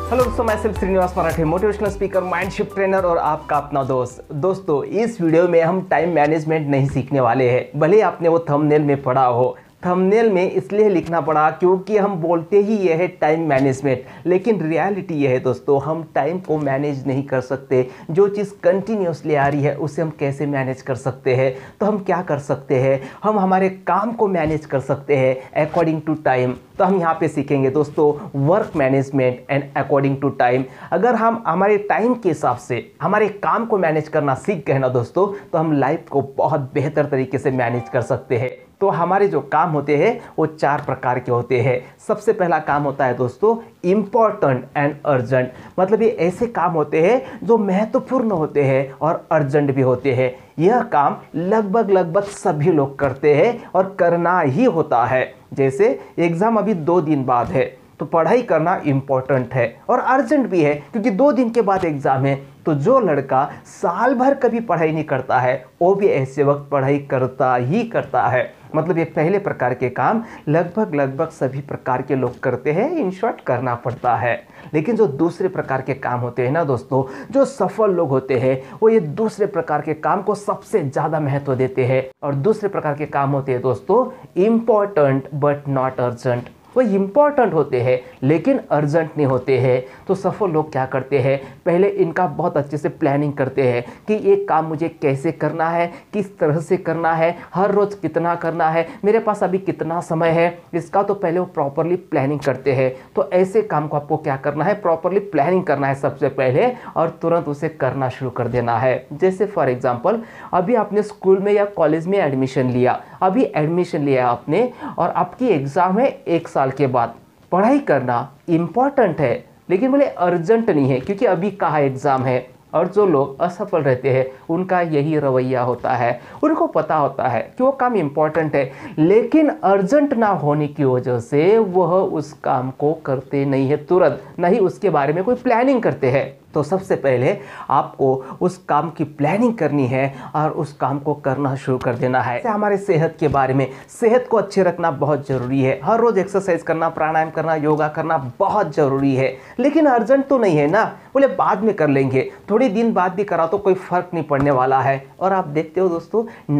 Hello दोस्तों, मैं सिर्फ श्रीनिवास मराठे, मोटिवेशनल स्पीकर, माइंडशिफ्ट ट्रेनर और आपका अपना दोस्त। दोस्तों, इस वीडियो में हम टाइम मैनेजमेंट नहीं सीखने वाले हैं। भले आपने वो थंबनेल में पढ़ा हो, थंबनेल में इसलिए लिखना पड़ा क्योंकि हम बोलते ही ये है टाइम मैनेजमेंट, लेकिन रियलिटी ये है दोस्तों, हम टाइम को मैनेज नहीं कर सकते। जो चीज़ कंटिन्यूसली आ रही है उसे हम कैसे मैनेज कर सकते हैं? तो हम क्या कर सकते हैं, हम हमारे काम को मैनेज कर सकते हैं अकॉर्डिंग टू टाइम। तो हम यहाँ पे सीखेंगे दोस्तों work management and according to time. अगर हम हमारे टाइम के हिसाब से हमारे काम को मैनेज करना सीख गए ना दोस्तों, तो हम लाइफ को बहुत बेहतर तरीके से मैनेज कर सकते हैं। तो हमारे जो काम होते हैं वो 4 प्रकार के होते हैं। सबसे पहला काम होता है दोस्तों इम्पॉर्टेंट एंड अर्जेंट। मतलब ये ऐसे काम होते हैं जो महत्वपूर्ण होते हैं और अर्जेंट भी होते हैं। यह काम लगभग सभी लोग करते हैं और करना ही होता है। जैसे एग्जाम अभी 2 दिन बाद है तो पढ़ाई करना इम्पोर्टेंट है और अर्जेंट भी है क्योंकि 2 दिन के बाद एग्जाम है। तो जो लड़का साल भर कभी पढ़ाई नहीं करता है वो भी ऐसे वक्त पढ़ाई करता ही करता है। मतलब ये पहले प्रकार के काम लगभग सभी प्रकार के लोग करते हैं, इन शॉर्ट करना पड़ता है। लेकिन जो दूसरे प्रकार के काम होते हैं ना दोस्तों, जो सफल लोग होते हैं वो ये दूसरे प्रकार के काम को सबसे ज़्यादा महत्व देते हैं। और दूसरे प्रकार के काम होते हैं दोस्तों इम्पॉर्टेंट बट नॉट अर्जेंट। वो इम्पॉर्टेंट होते हैं लेकिन अर्जेंट नहीं होते हैं। तो सफल लोग क्या करते हैं, पहले इनका बहुत अच्छे से प्लानिंग करते हैं कि ये काम मुझे कैसे करना है, किस तरह से करना है, हर रोज़ कितना करना है, मेरे पास अभी कितना समय है, इसका तो पहले वो प्रॉपरली प्लानिंग करते हैं। तो ऐसे काम को आपको क्या करना है, प्रॉपरली प्लानिंग करना है सबसे पहले और तुरंत उसे करना शुरू कर देना है। जैसे फॉर एग्जाम्पल अभी आपने स्कूल में या कॉलेज में एडमिशन लिया, अभी एडमिशन लिया आपने और आपकी एग्ज़ाम है 1 साल के बाद। पढ़ाई करना इम्पॉर्टेंट है लेकिन बोले अर्जेंट नहीं है क्योंकि अभी कहाँ एग्ज़ाम है। और जो लोग असफल रहते हैं उनका यही रवैया होता है। उनको पता होता है कि वो काम इम्पॉर्टेंट है लेकिन अर्जेंट ना होने की वजह से वह उस काम को करते नहीं है तुरंत, ना ही उसके बारे में कोई प्लानिंग करते हैं। तो सबसे पहले आपको उस काम की प्लानिंग करनी है और उस काम को करना शुरू कर देना है। हमारे सेहत के बारे में, सेहत को अच्छे रखना बहुत ज़रूरी है। हर रोज़ एक्सरसाइज करना, प्राणायाम करना, योगा करना बहुत ज़रूरी है। लेकिन अर्जेंट तो नहीं है ना, बोले बाद में कर लेंगे, थोड़ी दिन बाद भी करा तो कोई फ़र्क नहीं पड़ने वाला है। और आप देखते हो दोस्तों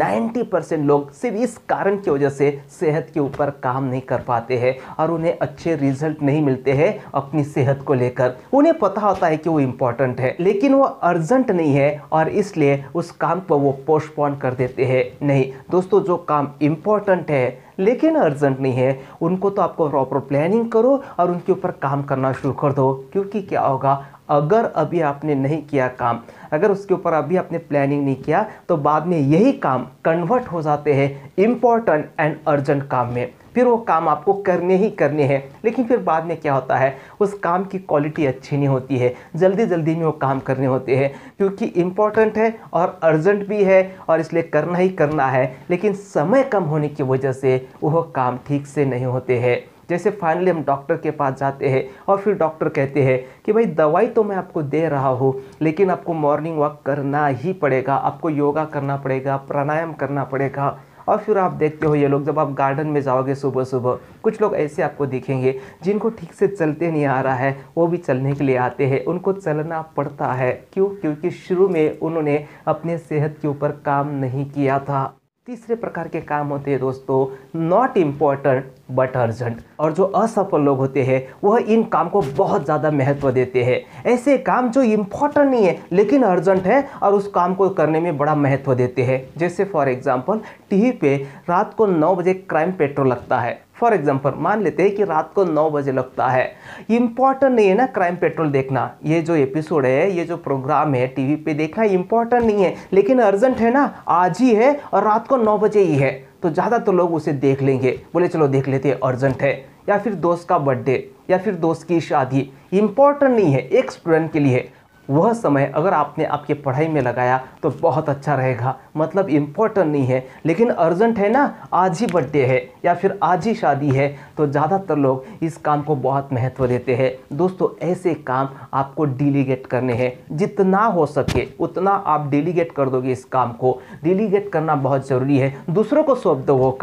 90% लोग सिर्फ इस कारण की वजह से सेहत के ऊपर काम नहीं कर पाते हैं और उन्हें अच्छे रिजल्ट नहीं मिलते हैं अपनी सेहत को लेकर। उन्हें पता होता है कि वो इम्पॉर्टेंट है लेकिन वो अर्जेंट नहीं है और इसलिए उस काम को वो पोस्टपोन कर देते हैं। नहीं दोस्तों, जो काम इम्पॉर्टेंट है लेकिन अर्जेंट नहीं है उनको तो आपको प्रॉपर प्लानिंग करो और उनके ऊपर काम करना शुरू कर दो। क्योंकि क्या होगा, अगर अभी आपने नहीं किया काम, अगर उसके ऊपर अभी आपने प्लानिंग नहीं किया तो बाद में यही काम कन्वर्ट हो जाते हैं इम्पॉर्टेंट एंड अर्जेंट काम में। फिर वो काम आपको करने ही करने हैं लेकिन फिर बाद में क्या होता है, उस काम की क्वालिटी अच्छी नहीं होती है, जल्दी में वो काम करने होते हैं क्योंकि इम्पॉर्टेंट है और अर्जेंट भी है और इसलिए करना ही करना है। लेकिन समय कम होने की वजह से वह काम ठीक से नहीं होते हैं। जैसे फाइनली हम डॉक्टर के पास जाते हैं और फिर डॉक्टर कहते हैं कि भाई दवाई तो मैं आपको दे रहा हूँ लेकिन आपको मॉर्निंग वॉक करना ही पड़ेगा, आपको योगा करना पड़ेगा, प्राणायाम करना पड़ेगा। और फिर आप देखते हो ये लोग, जब आप गार्डन में जाओगे सुबह सुबह, कुछ लोग ऐसे आपको दिखेंगे जिनको ठीक से चलते नहीं आ रहा है, वो भी चलने के लिए आते हैं। उनको चलना पड़ता है, क्यों? क्योंकि शुरू में उन्होंने अपने सेहत के ऊपर काम नहीं किया था। तीसरे प्रकार के काम होते हैं दोस्तों नॉट इम्पॉर्टेंट बट अर्जेंट। और जो असफल लोग होते हैं वह इन काम को बहुत ज़्यादा महत्व देते हैं। ऐसे काम जो इम्पॉर्टेंट नहीं है लेकिन अर्जेंट है और उस काम को करने में बड़ा महत्व देते हैं। जैसे फॉर एग्जांपल टीवी पे रात को 9 बजे क्राइम पेट्रोल लगता है। फॉर एग्जांपल मान लेते हैं कि रात को 9 बजे लगता है। इम्पॉर्टेंट नहीं है ना क्राइम पेट्रोल देखना, ये जो एपिसोड है, ये जो प्रोग्राम है टीवी पे देखना इम्पॉर्टेंट नहीं है लेकिन अर्जेंट है ना, आज ही है और रात को 9 बजे ही है। तो ज़्यादातर लोग उसे देख लेंगे, बोले चलो देख लेते हैं, अर्जेंट है। या फिर दोस्त का बर्थडे या फिर दोस्त की शादी, इम्पॉर्टेंट नहीं है, एक स्टूडेंट के लिए वह समय अगर आपने आपके पढ़ाई में लगाया तो बहुत अच्छा रहेगा। मतलब इम्पोर्टेंट नहीं है लेकिन अर्जेंट है ना, आज ही बर्थडे है या फिर आज ही शादी है, तो ज़्यादातर लोग इस काम को बहुत महत्व देते हैं। दोस्तों ऐसे काम आपको डेलीगेट करने हैं, जितना हो सके उतना आप डेलीगेट कर दोगे। इस काम को डेलीगेट करना बहुत ज़रूरी है, दूसरों को सौंप दो वो काम।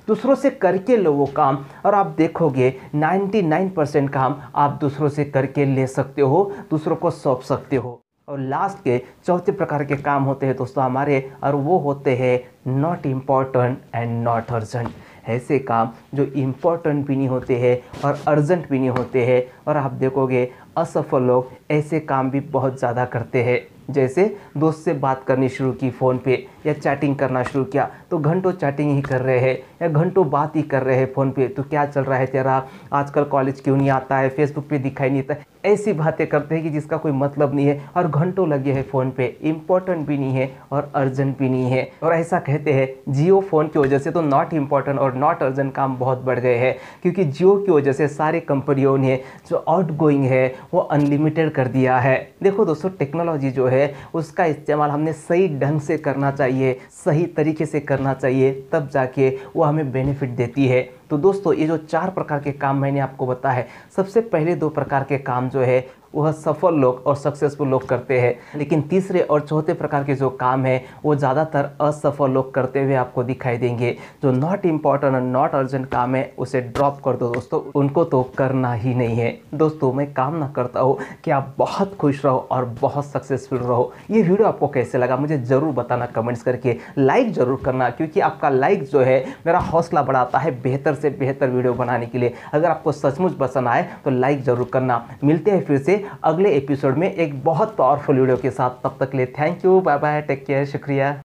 दूसरों से करके लो वो काम, और आप देखोगे 99% काम आप दूसरों से करके ले सकते हो, दूसरों को सौंप सकते हो। और लास्ट के चौथे प्रकार के काम होते हैं दोस्तों हमारे, और वो होते हैं not important and not urgent. ऐसे काम जो इम्पोर्टेंट भी नहीं होते हैं और अर्जेंट भी नहीं होते हैं। और आप देखोगे असफल लोग ऐसे काम भी बहुत ज़्यादा करते हैं, जैसे दोस्त से बात करनी शुरू की फ़ोन पे या चैटिंग करना शुरू किया तो घंटों चैटिंग ही कर रहे हैं या घंटों बात ही कर रहे हैं फ़ोन पे। तो क्या चल रहा है तेरा, आजकल कॉलेज क्यों नहीं आता है, फेसबुक पे दिखाई नहीं देता। ऐसी बातें करते हैं कि जिसका कोई मतलब नहीं है और घंटों लगे हैं फ़ोन पे, इम्पोर्टेंट भी नहीं है और अर्जेंट भी नहीं है। और ऐसा कहते हैं जियो फ़ोन की वजह से तो नॉट इम्पॉर्टेंट और नॉट अर्जेंट काम बहुत बढ़ गए हैं, क्योंकि जियो की वजह से सारे कंपनियों ने जो आउटगोइंग है वो अनलिमिटेड कर दिया है। देखो दोस्तों, टेक्नोलॉजी जो है उसका इस्तेमाल हमने सही ढंग से करना चाहिए, सही तरीके से करना चाहिए, तब जाके वो हमें बेनिफिट देती है। तो दोस्तों, ये जो 4 प्रकार के काम मैंने आपको बताया है, सबसे पहले 2 प्रकार के काम जो है वह सफल लोग और सक्सेसफुल लोग करते हैं, लेकिन तीसरे और चौथे प्रकार के जो काम है वो ज़्यादातर असफल लोग करते हुए आपको दिखाई देंगे। जो नॉट इम्पॉर्टेंट और नॉट अर्जेंट काम है उसे ड्रॉप कर दो दोस्तों, उनको तो करना ही नहीं है। दोस्तों, मैं कामना करता हूँ कि आप बहुत खुश रहो और बहुत सक्सेसफुल रहो। ये वीडियो आपको कैसे लगा मुझे ज़रूर बताना कमेंट्स करके, लाइक ज़रूर करना, क्योंकि आपका लाइक जो है मेरा हौसला बढ़ाता है बेहतर से बेहतर वीडियो बनाने के लिए। अगर आपको सचमुच पसंद आए तो लाइक ज़रूर करना। मिलते हैं फिर से अगले एपिसोड में एक बहुत पावरफुल वीडियो के साथ। तब तक के लिए thank you, bye bye, take care, शुक्रिया।